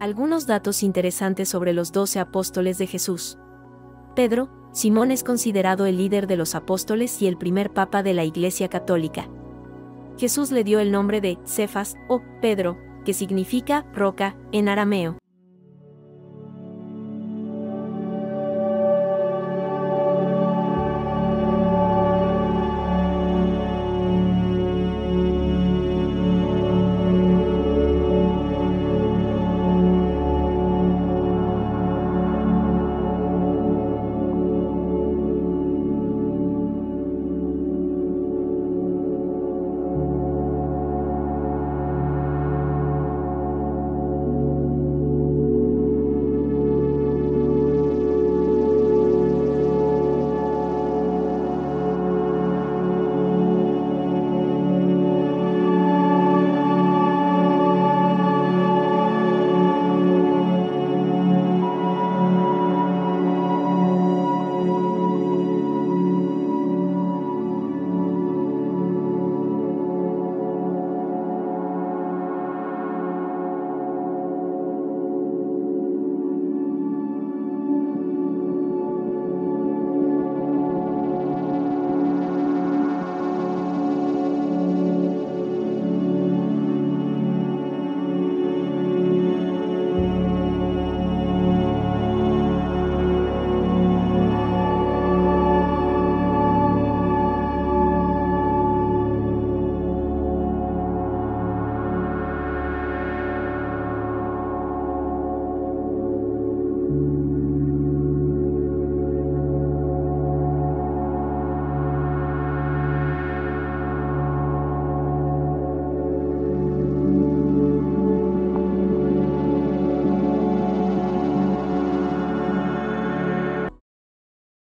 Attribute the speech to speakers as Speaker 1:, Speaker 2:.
Speaker 1: Algunos datos interesantes sobre los 12 apóstoles de Jesús. Pedro, Simón es considerado el líder de los apóstoles y el primer papa de la Iglesia Católica. Jesús le dio el nombre de Cefas, o Pedro, que significa roca, en arameo.